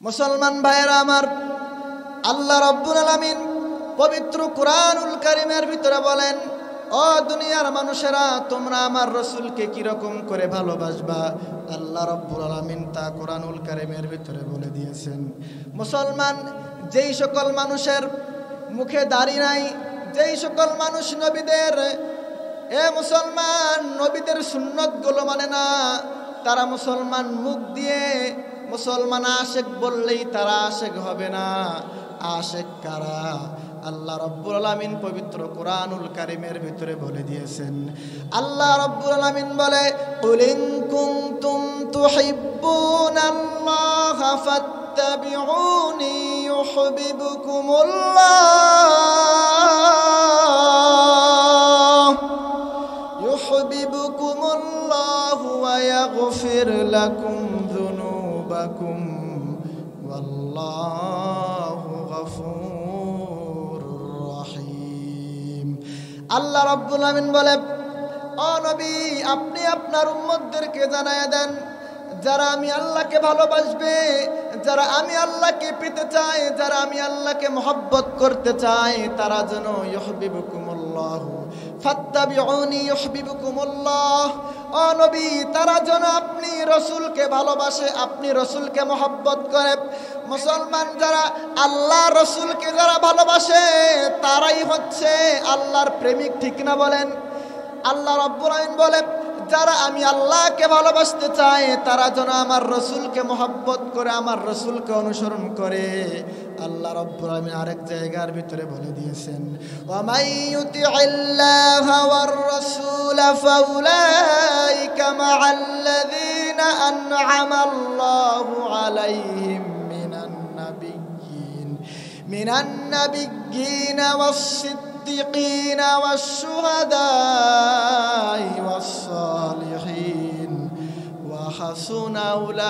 মুসলমান ভাইয়েরা আমার, আল্লাহ রাব্বুল আলামিন পবিত্র কুরআনুল কারীমের ভিতরে বলেন, ও দুনিয়ার মানুষেরা, তোমরা আমার রাসূলকে কি রকম করে ভালোবাসবা। আল্লাহ রাব্বুল আলামিন তা কুরআনুল কারীমের ভিতরে বলে দিয়েছেন। মুসলমান, যেই সকল মানুষের মুখে দাড়ি নাই, যেই সকল মানুষ নবীদের মুসলমান নবীদের সুন্নতগুলো মানে না, তারা মুসলমান মুখ দিয়ে মুসলমান আশেক বললেই তারা আশেক হবে না। আশেক কারা? আল্লাহ রাব্বুল আলামিন পবিত্র কুরআনুল কারীমের ভিতরে বলে দিয়েছেন। আল্লাহ রাব্বুল আলামিন বলে, কুল ইন কুনতুম তুহিব্বুনাল্লাহা ফাত্তাবিউনি ইউহিব্বুকুমুল্লাহু ওয়া ইয়াগফির লাকুম যুনুবাকুম ওয়াল্লাহু গফুরুর রহিম। আল্লাহ রাব্বুল আলামিন বলে, ও নবী, আপনি আপনার উম্মতদেরকে জানায়া দেন, যারা আমি আল্লাহকে ভালোবাসবে, যারা আমি আল্লাহকে পেতে চাই, যারা আমি আল্লাহকে মহব্বত করতে চাই, তারা যেন ইউহিব্বুকুমুল্লাহ ফাত্তাবিউনি ইউহিব্বুকুমুল্লাহ। ও নবী, তারা যেন আপনি রাসূলকে ভালোবাসে, আপনি রাসূলকে মহব্বত করে। মুসলমান, যারা আল্লাহ রাসূলকে যারা ভালোবাসে তারাই হচ্ছে আল্লাহর প্রেমিক, ঠিক না বলেন? আল্লাহ রাব্বুল আলামিন বলে, যারা আমি আল্লাহকে ভালোবাসতে চাই তারা যেন আমার রাসূলকে মহব্বত করে, আমার রাসূলকে অনুসরণ করে। আল্লাহ রাব্বুল আলামিন আরেক জায়গার ভিতরে বলে দিয়েছেন, ওয়া মাইয়ুতিইল্লাহা ওয়ার রাসূল ফাউলাইকা মাআল্লাযীনা আন'আমাল্লাহু আলাইহিম মিনান নাবিয়্যিনা ওয়াস-সিদ্দিকিনা ওয়াশ-শুহাদাই ওয়াস-সালিহিন ওয়া হাসুনা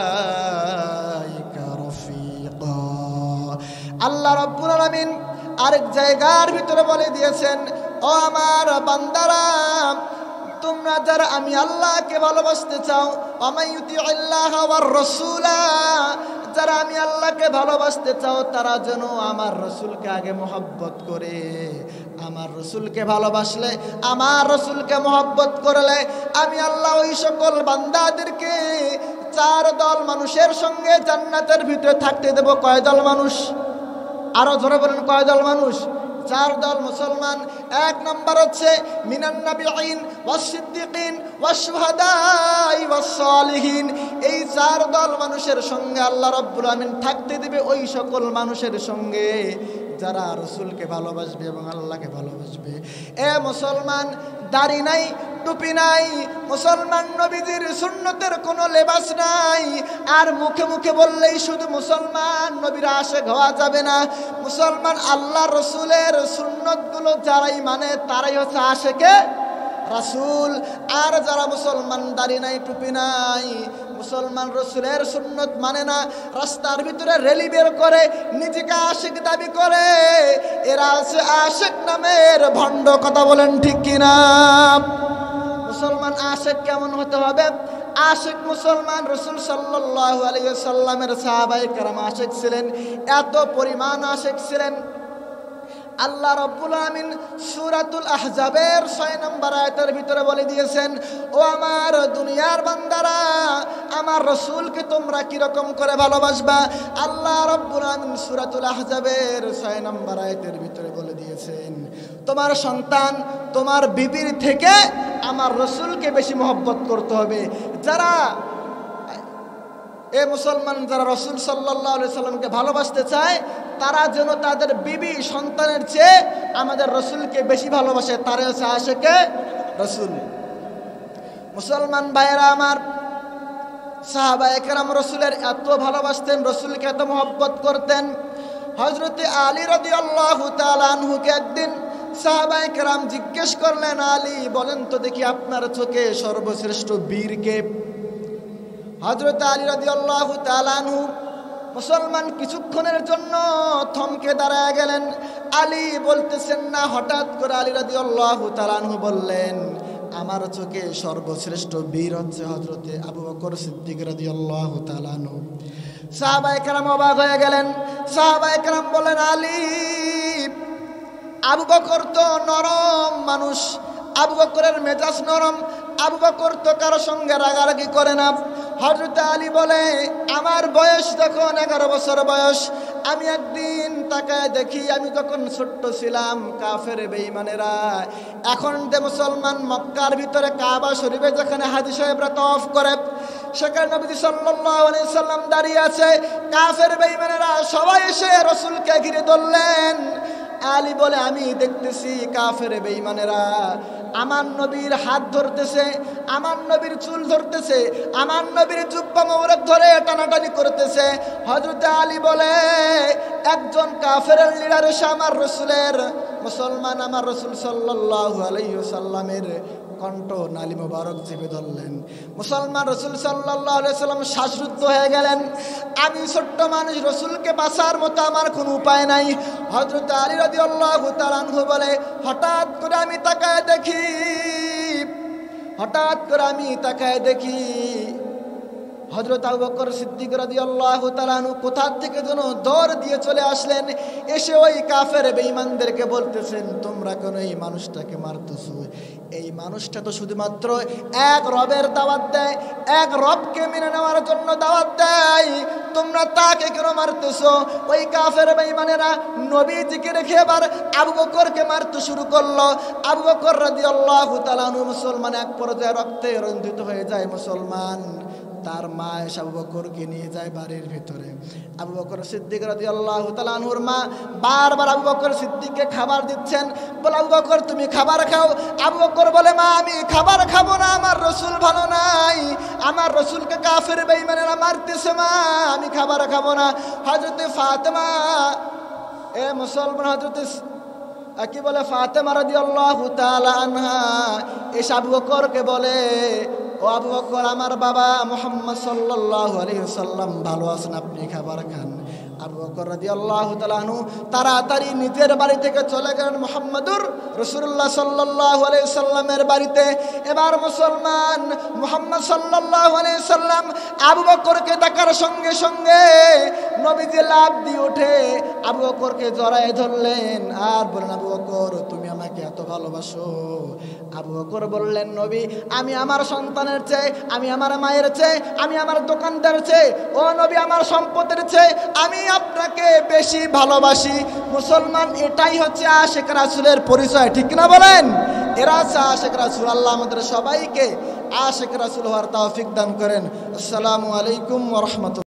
উলাইকা রাফীকা। আল্লাহ রাব্বুল আলামিন আরেক জায়গার ভিতরে বলে দিয়েছেন, ও আমার বান্দারা, তোমরা যারা আমি আল্লাহকে ভালোবাসতে চাও, ওয়ামাইয়ুতিইল্লাহা ওয়ার রাসূলা, যারা আমি আল্লাহকে ভালোবাসতে চাও তারা যেন আমার রাসূলকে আগে মহব্বত করে। আমার রাসূলকে ভালোবাসলে, আমার রাসূলকে মহব্বত করলে আমি আল্লাহ ওই সকল বান্দাদেরকে চার দল মানুষের সঙ্গে জান্নাতের ভিতরে থাকতে দেব। কয় দল মানুষ? আরো জোরে বলেন, কয় দল মানুষ? চার দল মুসলমান। এক নম্বর হচ্ছে মিনান নাবিয়িন ওয়াস-সিদ্দিকিন ওয়াশ-শুহাদাই ওয়াস-সালিহিন। এই চার দল মানুষের সঙ্গে আল্লাহ রাব্বুল আলামিন থাকতে দিবে ওই সকল মানুষের সঙ্গে যারা রাসূলকে ভালোবাসবে এবং আল্লাহকে ভালোবাসবে। এ মুসলমান, দাড়ি নাই, টুপি নাই, মুসলমান নবীজির সুন্নতের কোনো লেবাস নাই, আর মুখে মুখে বললেই শুধু মুসলমান নবীর আশিক হওয়া যাবে না। মুসলমান, আল্লাহ রাসূলের সুন্নতগুলো যারাই মানে তারাই হচ্ছে আশিকে রাসূল। আর যারা মুসলমান দাড়ি নাই, টুপি নাই, মুসলমান রাসূলের সুন্নত মানে না, রাস্তার ভিতরে রেলি বের করে নিজেকে আশিক দাবি করে, এরা আছে আশিক নামের ভণ্ড। কথা বলেন ঠিক কিনা? মুসলমান আশিক কেমন হতে হবে? আশিক মুসলমান রাসূল সাল্লাল্লাহু আলাইহি ওয়াসাল্লামের সাহাবায়ে কেরাম আশিক ছিলেন, এত পরিমাণ আশিক ছিলেন। আল্লাহ রাব্বুল আলামিন সূরাতুল আহজাবের 6 নম্বর আয়াতের ভিতরে বলে দিয়েছেন, ও আমার দুনিয়ার বান্দারা, আমার রাসূলকে তোমরা কি রকম করে ভালোবাসবা। আল্লাহ রাব্বুল আলামিন সূরাতুল আহজাবের 6 নম্বর আয়াতের ভিতরে বলে দিয়েছেন, তোমার সন্তান, তোমার বিবির থেকে আমার রাসূলকে বেশি মহব্বত করতে হবে। যারা মুসলমান, যারা রাসূল সাল্লাল্লাহু আলাইহি সাল্লামকে ভালোবাসতে চায় তারা যেন তাদের বিবি সন্তানের চেয়ে আমাদের রাসূলকে বেশি ভালোবাসে, তারা হচ্ছে আশিকে রাসূল। মুসলমান ভাইয়েরা আমার, সাহাবায়ে কেরাম রাসূলের এত ভালোবাসতেন, রাসূলকে এত মহব্বত করতেন। হযরতে আলী রাদিয়াল্লাহু তাআলা আনহুকে একদিন সাহাবায়ে কেরাম জিজ্ঞেস করলেন, আলী বলেন তো দেখি আপনার চোখে সর্বশ্রেষ্ঠ বীর কে? হযরত আলী রাদিয়াল্লাহু তাআলা আনহু মুসলমান কিছুক্ষণের জন্য থমকে দাঁড়ায় গেলেন। আলী বলতেছেন না, হঠাৎ করে আলী রাদিয়াল্লাহু তাআলা আনহু বললেন, আমার চোখে সর্বশ্রেষ্ঠ বীর হচ্ছে হযরতে আবু বকর সিদ্দিক রাদিয়াল্লাহু তাআলা আনহু। সাহাবায়ে কেরাম অবাক হয়ে গেলেন। সাহাবায়ে কেরাম বলেন, আলী, আবু বকর তো নরম মানুষ, আবু বকরের মেজাজ নরম, আবু বকর তো কারো সঙ্গে রাগারাগি করে না। হযরত আলী বলে, আমার বয়স যখন 11 বছর বয়স, আমি একদিন তাকায় দেখি, আমি যখন ছোট্ট ছিলাম কাফের বেঈমানেরা এখন যে মুসলমান মক্কার ভিতরে কাবা শরীফে যেখানে হাজী সাহেবরা তওয়াফ করে, সেখানে নবী সাল্লাল্লাহু আলাইহি সাল্লাম দাঁড়িয়ে আছে, কাফের বেঈমানেরা সবাই এসে রাসূলকে ঘিরে ধরলেন। আলী বলে, আমি দেখতেছি কাফের বেঈমানেরা আমার নবীর হাত ধরতেছে, আমার নবীর চুল ধরতেছে, আমার নবীর জুব্বা মোবারক ধরে টানাটানি করতেছে। হযরত আলী বলে, একজন কাফেরের লিডার এসে আমার রাসূলের মুসলমান আমার রাসূল সাল্লাল্লাহু আলাইহি ওয়াসাল্লামের কণ্ঠ নালী মোবারক চেপে ধরলেন। মুসলমান রাসূল সাল্লাল্লাহু আলাইহি ওয়াসাল্লাম শ্বাসরুদ্ধ হয়ে গেলেন। আমি ছোট্ট মানুষ, রাসূলকে বাঁচার মতো আমার কোনো উপায় নাই। হযরত আলী রাদিয়াল্লাহু তাআলা আনহু বলে, হঠাৎ করে আমি তাকায় দেখি হযরত আবু বকর সিদ্দিক রাদিয়াল্লাহু তাআলা আনহু কোথা থেকে যেন দৌড় দিয়ে চলে আসলেন, এসে ওই কাফের বেঈমানদেরকে বলতেছেন, তোমরা কেন এই মানুষটাকে মারতেছো? এই মানুষটা তো শুধুমাত্র এক রবের দাওয়াত দেয়, এক রবকে মেনে নেওয়ার জন্য দাওয়াত দেয়, তোমরা তাকে কেন মারতেছো? ওই কাফের বেঈমানেরা নবীজিকে রেখে এবার আবু বকরকে মারতে শুরু করলো। আবু বকর রাদিয়াল্লাহু তাআলা আনহু মুসলমান এক পর্যায়ে রক্তে রঞ্জিত হয়ে যায়। মুসলমান তার মা এসে আবু বকরকে নিয়ে যায় বাড়ির ভিতরে। আবু বকর সিদ্দিক রাদিয়াল্লাহু তাআলা আনহুর মা বারবার আবু বকর সিদ্দিককে খাবার দিচ্ছেন, বলে, আবু বকর তুমি খাবার খাও। আবু বকর বলে, মা আমি খাবার খাবো না, আমার রাসূল ভালো নাই, আমার রাসূলকে কাফের বেঈমানেরা মারতেছে, মা আমি খাবার খাবো না। হযরতে ফাতেমা মুসলমান হযরতে কি বলে ফাতেমা রাদিয়াল্লাহু তাআলা আনহা এসে আবু বকরকে বলে, ও আবু বকর, আমার বাবা মুহাম্মদ সাল্লাল্লাহু আলাইহি ওয়াসাল্লাম ভালো আছেন, আপনি খাবার খান। আবু বকর রাদিয়াল্লাহু তাআলা আনহু তাড়াতাড়ি নিজের বাড়ি থেকে চলে গেলেন মুহাম্মদুর রাসূলুল্লাহ সাল্লাল্লাহু আলাইহি ওয়াসাল্লামের বাড়িতে। এবার মুসলমান মুহাম্মদ সাল্লাল্লাহু আলাইহি ওয়াসাল্লাম আবু বকরকে দেখার সঙ্গে সঙ্গে নবীজি লাফ দিয়ে উঠে আবু বকরকে জড়ায় ধরলেন আর বললেন, আবু বকর তুমি আমাকে এত ভালোবাসো? আবু বকর বললেন, নবী, আমি আমার সন্তানের চেয়ে, আমি আমার মায়ের চেয়ে, আমি আমার দোকানদার চেয়ে, ও নবী আমার সম্পদের চেয়ে আমি আপনাকে বেশি ভালোবাসি। মুসলমান এটাই হচ্ছে আশিক রাসূলের পরিচয়, ঠিক না বলেন? এরা হচ্ছে আশিক রাসূল। আল্লাহ আমাদের সবাইকে আশিক রাসূল হওয়ার তৌফিক দান করেন। আসসালামু আলাইকুম ওয়া রাহমাতুল্লাহ।